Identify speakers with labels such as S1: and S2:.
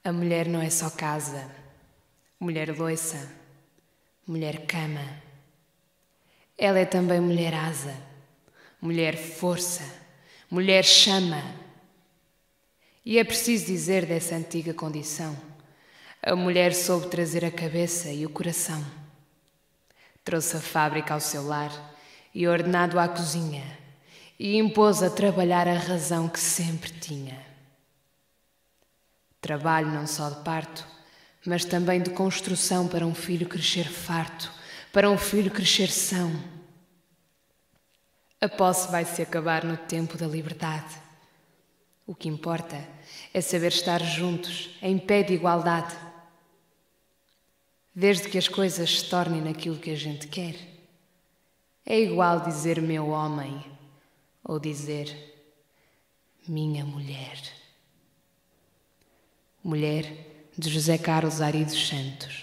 S1: A mulher não é só casa, mulher loiça, mulher cama. Ela é também mulher asa, mulher força, mulher chama. E é preciso dizer dessa antiga condição: a mulher soube trazer a cabeça e o coração. Trouxe a fábrica ao seu lar e ordenado à cozinha, e impôs a trabalhar a razão que sempre tinha. Trabalho não só de parto, mas também de construção para um filho crescer farto, para um filho crescer são. A posse vai-se acabar no tempo da liberdade. O que importa é saber estar juntos, em pé de igualdade. Desde que as coisas se tornem naquilo que a gente quer, é igual dizer meu homem ou dizer minha mulher. Mulher, de José Carlos Ari dos Santos.